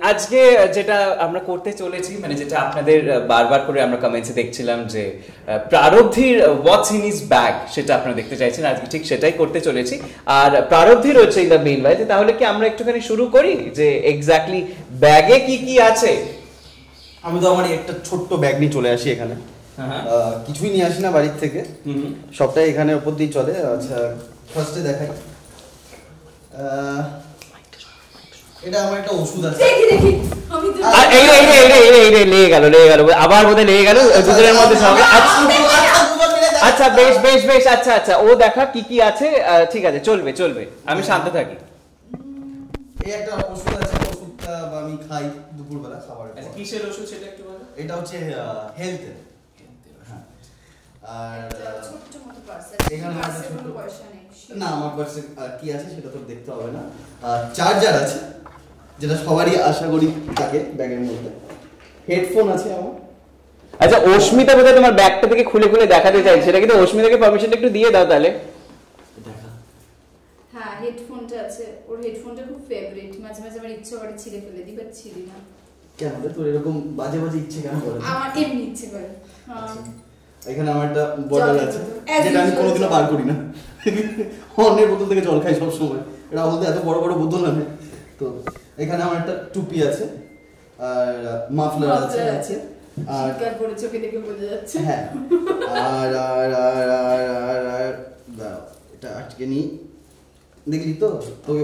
আজকে যেটা আমরা করতে চলেছি মানে যেটা আপনাদের বারবার করে আমরা কমেন্টসে দেখছিলাম যে প্রারব্ধির হোয়াটস ইন হিজ ব্যাগ সেটা আপনারা দেখতে চাইছেন, আজকে ঠিক সেটাই করতে চলেছি। আর প্রারব্ধি রয়েছে ইন দ্য মেইন ওয়ে, তাহলে কি আমরা একটুখানি শুরু করি যে এক্স্যাক্টলি ব্যাগে কি কি আছে। আমি তো আমার একটা ছোট্ট ব্যাগ নিয়ে চলে আসি এখানে, কিছুই নিয়ে আসি না বাড়ির থেকে, সবটাই এখানে উপর দিয়ে চলে। আচ্ছা ফার্স্টে দেখাই, এটা আমার একটা ওষুধ আছে। দেখি দেখি আমি তো এই লেগে গেল আবার বোধহয় লেগে গেল দুজনের মধ্যে সব। আচ্ছা বেশ বেশ বেশ, আচ্ছা আচ্ছা ও দেখা কি কি আছে, ঠিক আছে চলবে চলবে, আমি শান্ত থাকি। এই একটা ওষুধ আছে, ওষুধটা আমি খাই দুপুরবেলা খাবার। আচ্ছা কিসের ওষুধ সেটা একটু বলো। এটা হচ্ছে হেলথের। হ্যাঁ আর ছোট মতো পার্সেল, এখানে একটা ছোট পয়সা নেই না, আমার পাশে কি আছে সেটা তো দেখতে হবে না। চার্জার আছে যেটা সবারই আশা করি থাকে ব্যাগের মধ্যে। হেডফোন আছে আমার। আচ্ছা অস্মিতা বোধহয় তোমার ব্যাগটা থেকে খুলে খুলে দেখাতে চাই, সেটা কিন্তু অস্মিতাকে পারমিশনটা একটু দিয়ে দাও তাহলে। দেখা। হ্যাঁ হেডফোনটা আছে, ওর হেডফোনটা খুব ফেভারিট, মাঝে মাঝে আমার ইচ্ছে করে ছিঁড়ে ফেলে দিই, বাট ছিঁড়ি না। কেন রে তোর এরকম বাজে বাজে ইচ্ছে কেন করে? আমার এমনি ইচ্ছে করে। হ্যাঁ এখানে আমার একটা বটল আছে যেটা আমি কোনোদিনও বার করি না, অন্যের বোতল থেকে জল খাই সব সময়। এটা বলতে এত বড় বড় বোতল না। তো এখানে আমার একটা টুপি আছে আর মাফলার আছে আর শিকার পরে চোখে দেখে বোঝা যাচ্ছে। হ্যাঁ আর আর আর আর আর আর দাও এটা আটকে নি, দেখলি তো তোকে।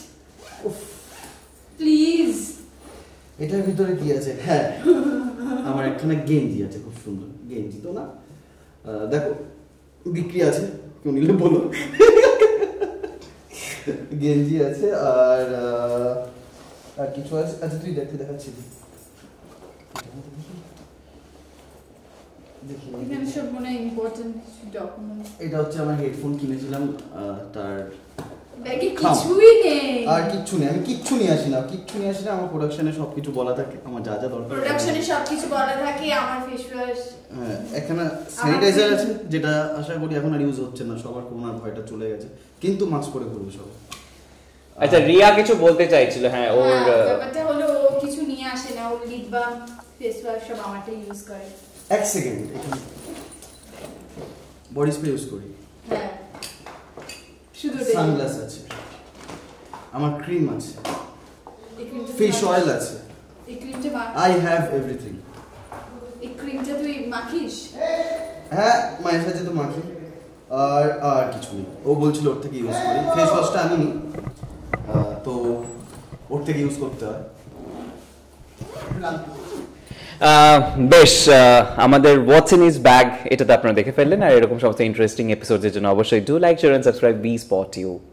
প্লিজ এটার ভিতরে কি আছে? হ্যাঁ আমার একখানা গেঞ্জি আছে, খুব সুন্দর গেঞ্জি তো না, দেখো বিক্রি আছে, কেউ নিলে বলো। গেঞ্জি আছে আর আর কিছু আছে। আচ্ছা তুই দেখতে দেখাচ্ছি দেখি। এখানে সব মনে ইম্পর্টেন্ট ডকুমেন্ট। এটা হচ্ছে আমার হেডফোন কিনেছিলাম, তার ব্যাগে কিছুই নেই। আর কিচ্ছু নেই, আমি কিচ্ছু নিয়ে আসি না, কিচ্ছু নিয়ে আসি না। আমার প্রোডাকশনে সবকিছু বলা থাকে, আমার যা যা দরকার প্রোডাকশনে সবকিছু বলা থাকে। আমার ফেস ওয়াশ, হ্যাঁ এখানে স্যানিটাইজার আছে যেটা আশা করি এখন আর ইউজ হচ্ছে না, সবার করোনার ভয়টা চলে গেছে, কিন্তু মাস্ক পরে ঘুরবে সব। আচ্ছা রিয়া কিছু বলতে চাইছিল। হ্যাঁ ওর ব্যাপারটা হলো ও কিছু নিয়ে আসে না, ওর লিপ বাম ফেস ওয়াশ সব আমারটা ইউজ করে। এক সেকেন্ড, এখানে বডি স্প্রে ইউজ করি। হ্যাঁ শুধু সানগ্লাস আছে, আমার ক্রিম আছে, এই ক্রিমটা ফেস অয়েল আছে, এই ক্রিমটা আই হ্যাভ এভরিথিং। এই ক্রিমটা তুই মাখিস? হ্যাঁ মায়ের সাথে তো মাখি, আর আর কিছু নেই। ও বলছিল ওর থেকে ইউজ করি, ফেস ওয়াশটা আমি নিই তো ওর থেকে ইউজ করতে হয়। বেশ, আমাদের হোয়াটস ইন হিজ ব্যাগ এটা তো আপনারা দেখে ফেললেন, আর এরকম সমস্ত ইন্টারেস্টিং এপিসোডের জন্য অবশ্যই do like, share and subscribe be spot you.